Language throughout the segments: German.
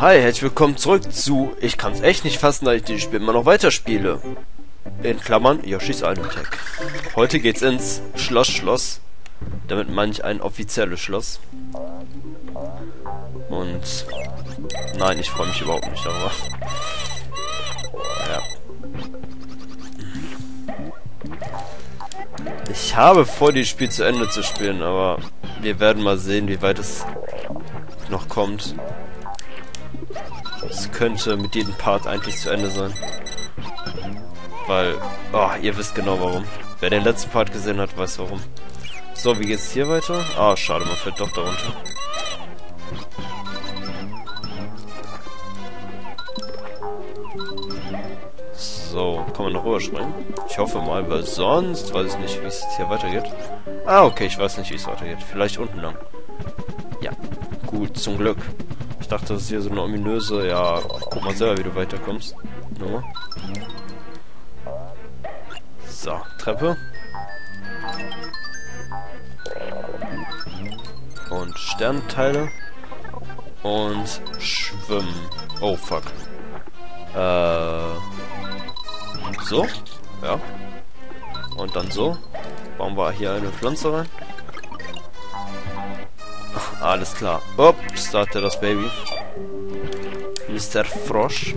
Hi, herzlich willkommen zurück zu Ich kann's echt nicht fassen, dass ich dieses Spiel immer noch weiterspiele. In Klammern, Yoshi's Island Tech. Heute geht's ins Schloss. Damit meine ich ein offizielles Schloss. Und nein, ich freue mich überhaupt nicht darüber. Ja. Ich habe vor, dieses Spiel zu Ende zu spielen, aber wir werden mal sehen, wie weit es noch kommt. Es könnte mit jedem Part eigentlich zu Ende sein. Weil, ihr wisst genau warum. Wer den letzten Part gesehen hat, weiß warum. So, wie geht's hier weiter? Ah, schade, man fällt doch darunter. So, kann man noch rüberspringen? Ich hoffe mal, weil sonst weiß ich nicht, wie es jetzt hier weitergeht. Ah, okay, ich weiß nicht, wie es weitergeht. Vielleicht unten lang. Ja, gut, zum Glück. Ich dachte, das ist hier so eine ominöse, ja, guck mal selber, wie du weiterkommst. Nummer. So, Treppe. Und Sternteile. Und Schwimmen. Oh, fuck. So. Ja. Und dann so. Bauen wir hier eine Pflanze rein. Ach, alles klar. Ups, da hat er das Baby. Mr. Frosch.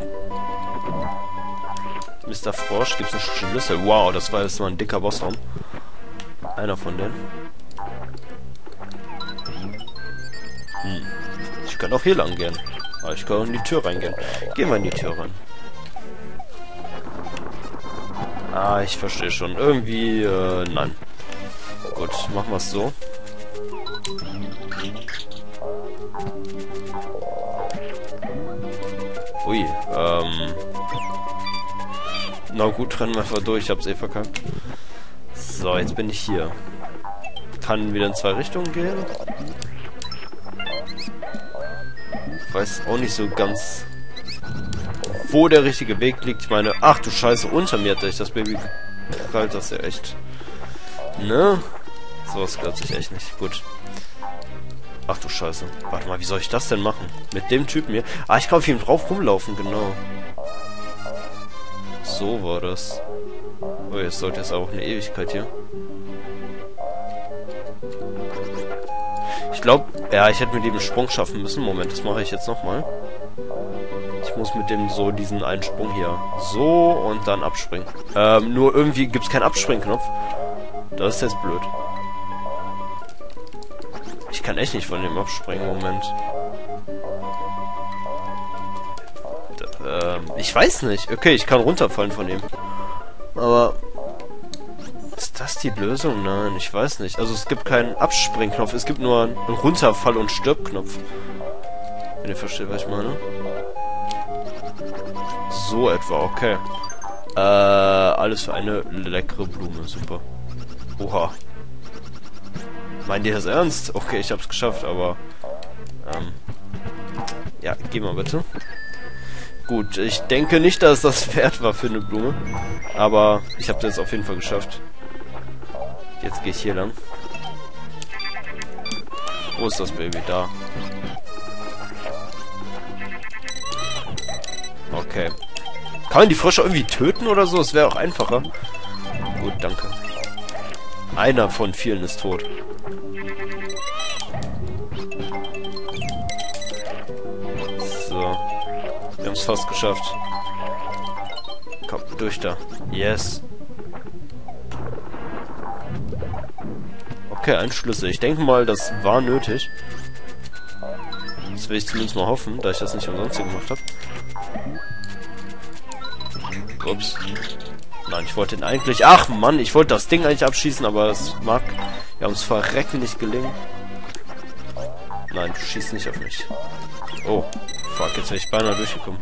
Mr. Frosch, gibt's einen Schlüssel. Wow, das war jetzt mal ein dicker Bossraum. Einer von denen. Ich kann auch hier lang gehen. Aber ich kann auch in die Tür reingehen. Gehen wir in die Tür rein. Ah, ich verstehe schon. Irgendwie, nein. Gut, machen wir es so. Ui, na gut, rennen wir einfach durch. Ich hab's eh verkackt. So, jetzt bin ich hier. Kann wieder in zwei Richtungen gehen. Weiß auch nicht so ganz, wo der richtige Weg liegt. Ich meine, ach du Scheiße, unter mir hat sich das Baby gekrallt, das ist ja echt. Ne? Sowas gehört sich echt nicht. Gut. Ach du Scheiße. Warte mal, wie soll ich das denn machen? Mit dem Typen hier? Ah, ich kann auf ihm drauf rumlaufen, genau. So war das. Oh, jetzt sollte es auch eine Ewigkeit hier. Ich glaube, ja, ich hätte mit dem einen Sprung schaffen müssen. Moment, das mache ich jetzt nochmal. Ich muss mit dem so diesen einen Sprung hier. So und dann abspringen. Nur irgendwie gibt es keinen Abspringknopf. Das ist jetzt blöd. Ich kann echt nicht von dem abspringen. Moment. Ich weiß nicht. Okay, ich kann runterfallen von ihm. Aber ist das die Lösung? Nein, ich weiß nicht. Also es gibt keinen Abspringknopf. Es gibt nur einen Runterfall- und Stirbknopf. Wenn ihr versteht, was ich meine. So etwa, okay. Alles für eine leckere Blume. Super. Oha. Meint ihr das ernst? Okay, ich hab's geschafft, aber ja, geh mal bitte. Gut, ich denke nicht, dass das wert war für eine Blume. Aber ich habe das auf jeden Fall geschafft. Jetzt gehe ich hier lang. Wo ist das Baby? Da. Okay. Kann man die Frösche irgendwie töten oder so? Es wäre auch einfacher. Gut, danke. Einer von vielen ist tot. So. Wir haben es fast geschafft. Komm, durch da. Yes. Okay, ein Schlüssel. Ich denke mal, das war nötig. Das will ich zumindest mal hoffen, da ich das nicht umsonst gemacht habe. Ups. Nein, ich wollte ihn eigentlich... Ach Mann, ich wollte das Ding eigentlich abschießen, aber es mag... Wir haben es verrecken nicht gelingen. Nein, du schießt nicht auf mich. Oh, fuck, jetzt wäre ich beinahe durchgekommen.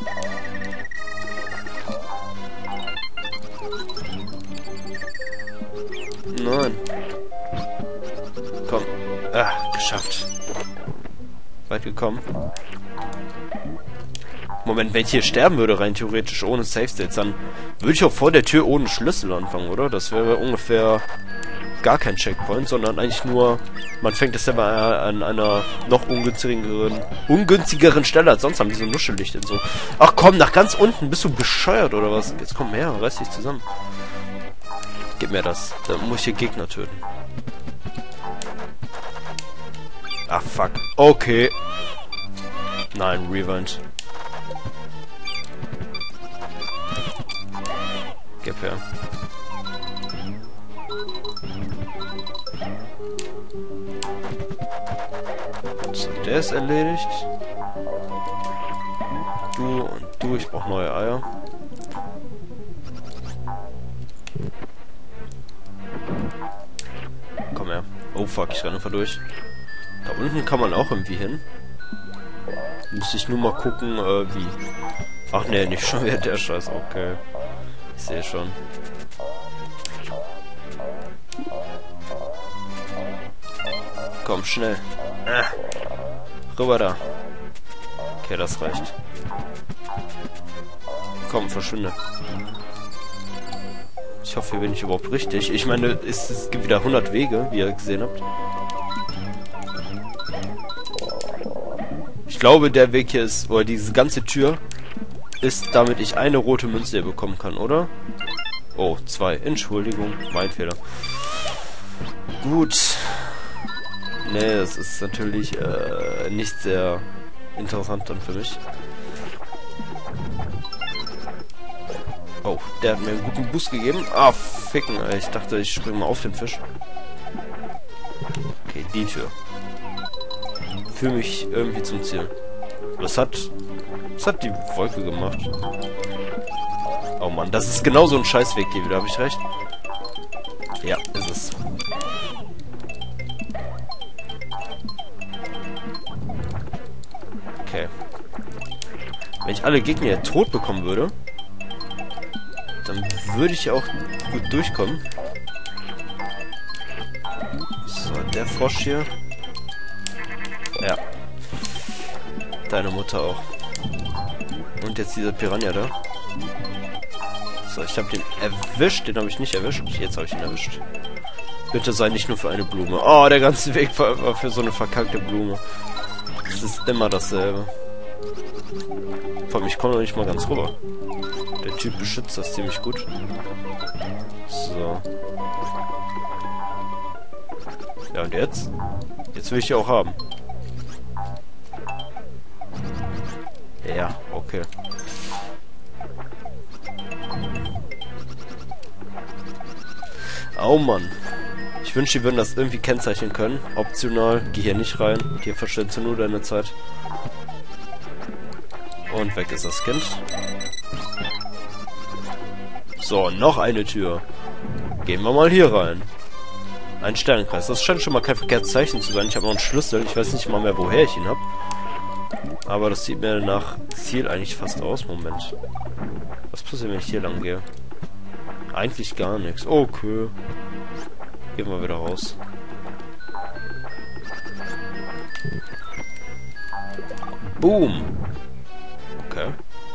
Nein. Komm. Ah, geschafft. Weit gekommen. Moment, wenn ich hier sterben würde, rein theoretisch ohne Save States, dann würde ich auch vor der Tür ohne Schlüssel anfangen, oder? Das wäre ungefähr gar kein Checkpoint, sondern eigentlich nur, man fängt das Level an einer noch ungünstigeren Stelle als sonst, haben die so Nuschellicht und so. Ach komm, nach ganz unten, bist du bescheuert oder was? Jetzt komm her, reiß dich zusammen. Gib mir das, dann muss ich hier Gegner töten. Ach fuck, okay. Nein, Rewind. Gib her. So, der ist erledigt. Du und du, ich brauche neue Eier. Komm her. Oh fuck, ich renne einfach durch. Da unten kann man auch irgendwie hin. Muss ich nur mal gucken, wie. Ach nee, nicht schon wieder der Scheiß. Okay. Ich sehe schon. Komm, schnell. Rüber da. Okay, das reicht. Komm, verschwinde. Ich hoffe, hier bin ich überhaupt richtig. Ich meine, es gibt wieder 100 Wege, wie ihr gesehen habt. Ich glaube, der Weg hier ist, oder diese ganze Tür ist, damit ich eine rote Münze hier bekommen kann, oder? Oh, 2. Entschuldigung, mein Fehler. Gut. Nee, das ist natürlich nicht sehr interessant dann für mich. Oh, der hat mir einen guten Boost gegeben. Ah, ficken, ey. Ich dachte, ich springe mal auf den Fisch. Okay, die Tür. Führe mich irgendwie zum Ziel. Was hat die Wolke gemacht? Oh Mann, das ist genau so ein Scheißweg hier wieder, habe ich recht? Ja, ist es. Okay. Wenn ich alle Gegner hier tot bekommen würde, dann würde ich auch gut durchkommen. So, der Frosch hier. Ja. Deine Mutter auch. Und jetzt dieser Piranha da. So, ich habe den erwischt. Den habe ich nicht erwischt. Jetzt habe ich ihn erwischt. Bitte sei nicht nur für eine Blume. Oh, der ganze Weg war für so eine verkackte Blume. Das ist immer dasselbe. Vor allem, ich komme noch nicht mal ganz rüber. Der Typ beschützt das ziemlich gut. So. Ja, und jetzt? Jetzt will ich die auch haben. Ja, okay. Oh Mann. Ich wünschte, die würden das irgendwie kennzeichnen können. Optional. Geh hier nicht rein. Hier verschwendest du nur deine Zeit. Und weg ist das Kind. So, noch eine Tür. Gehen wir mal hier rein. Ein Sternenkreis. Das scheint schon mal kein verkehrtes Zeichen zu sein. Ich habe noch einen Schlüssel. Ich weiß nicht mal mehr, woher ich ihn habe. Aber das sieht mir nach Ziel eigentlich fast aus. Moment. Was passiert, wenn ich hier lang gehe? Eigentlich gar nichts. Okay. Gehen wir wieder raus. Boom. Okay.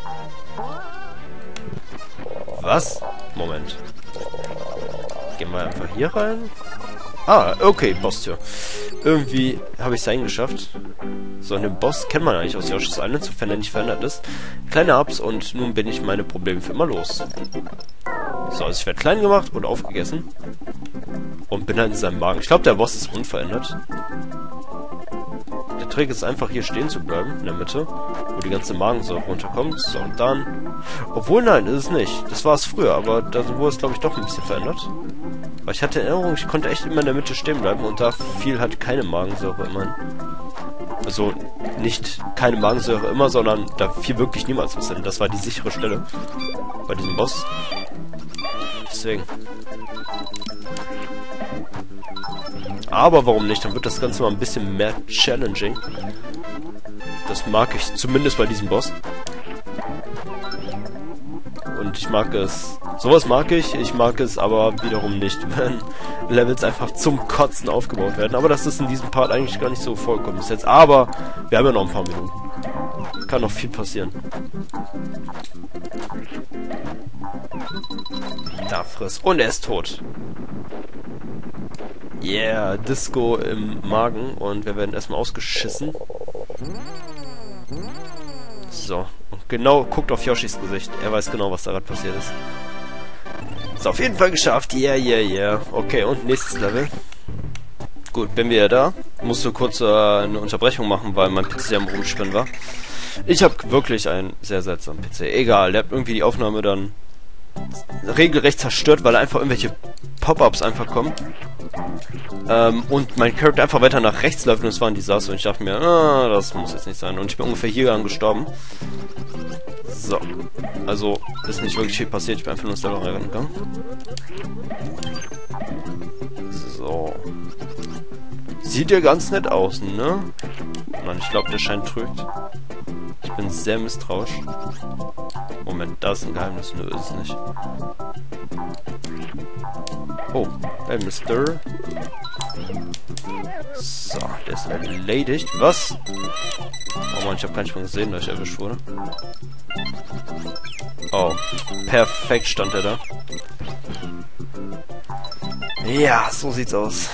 Was? Moment. Gehen wir einfach hier rein? Ah, okay, Bosstür. Irgendwie habe ich es eingeschafft. So, einen Boss kennt man eigentlich aus Yoshi's Island, sofern er nicht verändert ist. Kleine Ups und nun bin ich meine Probleme für immer los. So, also ich werde klein gemacht und aufgegessen. Und bin halt in seinem Magen. Ich glaube, der Boss ist unverändert. Der Trick ist einfach hier stehen zu bleiben, in der Mitte, wo die ganze Magensäure runterkommt. So, und dann... Obwohl, nein, ist es nicht. Das war es früher, aber da wurde es, glaube ich, doch ein bisschen verändert. Weil ich hatte Erinnerung, ich konnte echt immer in der Mitte stehen bleiben und da fiel halt keine Magensäure immerhin. Also, nicht keine Magensäure immer, sondern da fiel wirklich niemals was hin. Das war die sichere Stelle bei diesem Boss. Deswegen. Aber warum nicht? Dann wird das Ganze mal ein bisschen mehr challenging. Das mag ich zumindest bei diesem Boss. Und ich mag es. Sowas mag ich. Ich mag es aber wiederum nicht, wenn Levels einfach zum Kotzen aufgebaut werden. Aber das ist in diesem Part eigentlich gar nicht so vollkommen bis jetzt. Aber wir haben ja noch ein paar Minuten. Kann noch viel passieren. Da friss. Und er ist tot. Yeah, Disco im Magen und wir werden erstmal ausgeschissen. So, und genau, guckt auf Yoshis Gesicht. Er weiß genau, was da gerade passiert ist. Ist auf jeden Fall geschafft. Yeah, yeah, yeah. Okay, und nächstes Level. Gut, bin wieder da. Musste kurz eine Unterbrechung machen, weil mein PC am Rumspinnen war. Ich habe wirklich einen sehr seltsamen PC. Egal, der hat irgendwie die Aufnahme dann regelrecht zerstört, weil einfach irgendwelche Pop-Ups einfach kommen. Und mein Charakter einfach weiter nach rechts läuft und es war ein Desaster. Und ich dachte mir, das muss jetzt nicht sein. Und ich bin ungefähr hier gestorben. So. Also, ist nicht wirklich viel passiert. Ich bin einfach nur selber reingegangen. So. Sieht ja ganz nett aus, ne? Nein, ich glaube, der Schein trügt. Ich bin sehr misstrauisch. Moment, da ist ein Geheimnis. Nö, ist es nicht. Oh, hey, Mister. So, der ist erledigt. Was? Oh Mann, ich habe gar nicht mal gesehen, dass ich erwischt wurde. Oh, perfekt stand er da. Ja, so sieht's aus.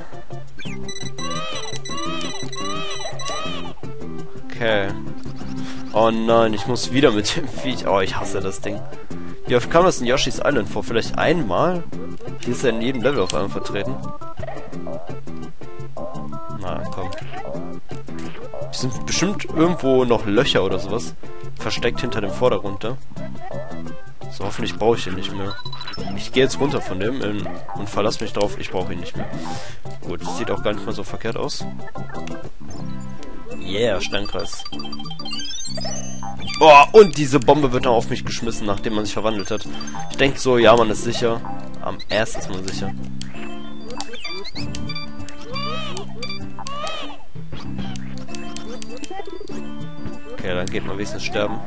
Okay. Oh nein, ich muss wieder mit dem Viech. Oh, ich hasse das Ding. Wie oft kam das in Yoshi's Island vor? Vielleicht einmal? Hier ist er in jedem Level auf einmal vertreten. Na, komm. Hier sind bestimmt irgendwo noch Löcher oder sowas. Versteckt hinter dem Vordergrund da. So, hoffentlich brauche ich ihn nicht mehr. Ich gehe jetzt runter von dem und verlasse mich drauf, ich brauche ihn nicht mehr. Gut, sieht auch gar nicht mal so verkehrt aus. Yeah, Steinkreis. Oh, und diese Bombe wird noch auf mich geschmissen, nachdem man sich verwandelt hat. Ich denke so, ja, man ist sicher. Am ersten ist man sicher. Okay, dann geht man wenigstens sterben.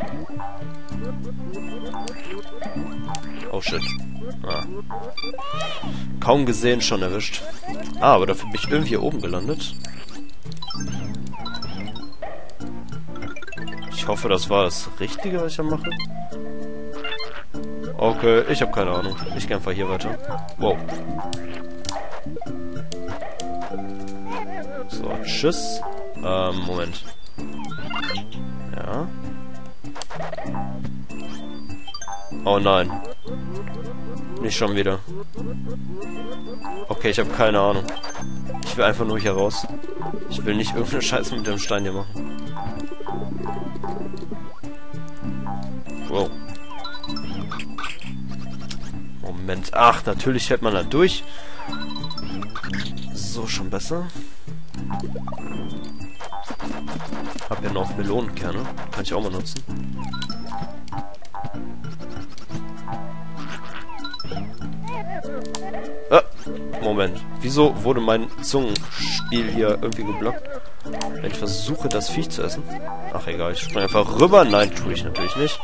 Oh shit. Ah. Kaum gesehen, schon erwischt. Ah, aber dafür bin ich irgendwie hier oben gelandet. Ich hoffe, das war das Richtige, was ich da mache. Okay, ich habe keine Ahnung. Ich gehe einfach hier weiter. Wow. So, tschüss. Moment. Ja. Oh nein. Nicht schon wieder. Okay, ich habe keine Ahnung. Ich will einfach nur hier raus. Ich will nicht irgendeine Scheiße mit dem Stein hier machen. Wow. Moment. Ach, natürlich fährt man da durch. So, schon besser. Hab ja noch Melonenkerne. Kann ich auch mal nutzen. Moment. Wieso wurde mein Zungenspiel hier irgendwie geblockt? Wenn ich versuche, das Viech zu essen. Ach egal, ich springe einfach rüber. Nein, tue ich natürlich nicht.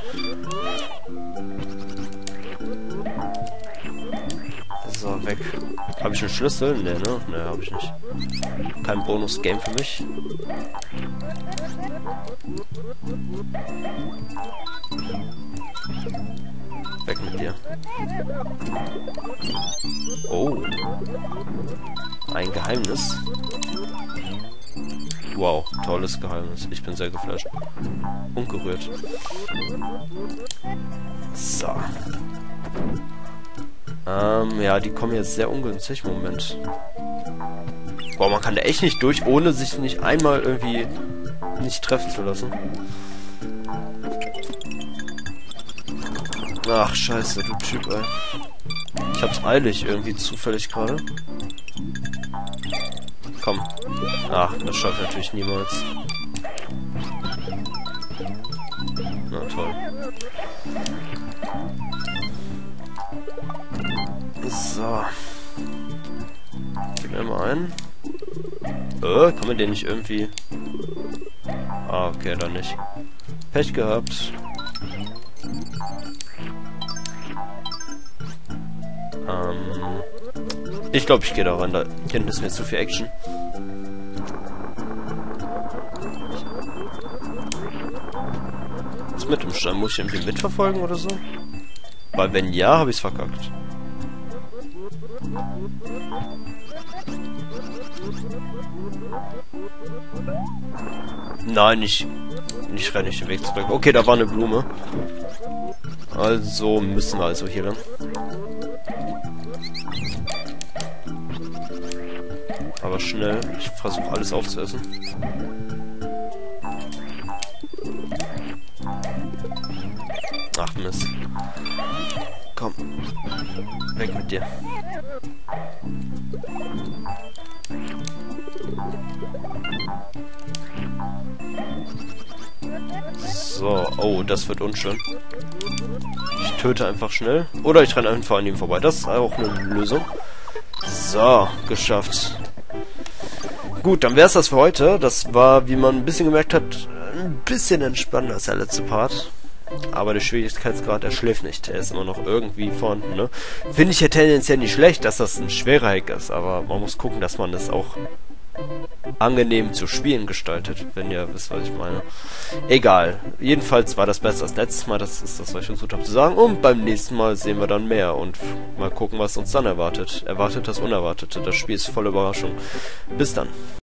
So, weg. Habe ich einen Schlüssel? Ne, ne? Ne, habe ich nicht. Kein Bonus-Game für mich. Weg mit dir. Oh. Ein Geheimnis. Wow, tolles Geheimnis. Ich bin sehr geflasht. Ungerührt. So. Ja, die kommen jetzt sehr ungünstig. Moment. Boah, man kann da echt nicht durch, ohne sich nicht einmal irgendwie nicht treffen zu lassen. Ach, scheiße, du Typ, ey. Ich hab's eilig irgendwie zufällig gerade. Komm. Ach, das schafft natürlich niemals. Na toll. So. Gib mir mal ein. Kann man den nicht irgendwie... Ah, okay, dann nicht. Pech gehabt. Ich glaube, ich gehe da rein. Da hinten ist mir zu viel Action. Was mit dem Stein? Muss ich irgendwie mitverfolgen oder so? Weil wenn ja, habe ich es verkackt. Nein, ich renne nicht den Weg zurück. Okay, da war eine Blume. Also müssen wir also hier lang. Aber schnell. Ich versuche alles aufzuessen. Ach Mist. Komm. Weg mit dir. So. Oh, das wird unschön. Ich töte einfach schnell. Oder ich renne einfach an ihm vorbei. Das ist auch eine Lösung. So. Geschafft. Gut, dann wäre es das für heute. Das war, wie man ein bisschen gemerkt hat, ein bisschen entspannender als der letzte Part. Aber der Schwierigkeitsgrad, er schläft nicht. Er ist immer noch irgendwie vorhanden, ne? Finde ich ja tendenziell nicht schlecht, dass das ein schwerer Hack ist. Aber man muss gucken, dass man das auch angenehm zu spielen gestaltet. Wenn ihr wisst, was ich meine. Egal. Jedenfalls war das besser als letztes Mal. Das ist das, was ich versucht habe zu sagen. Und beim nächsten Mal sehen wir dann mehr. Und mal gucken, was uns dann erwartet. Erwartet das Unerwartete. Das Spiel ist voller Überraschung. Bis dann.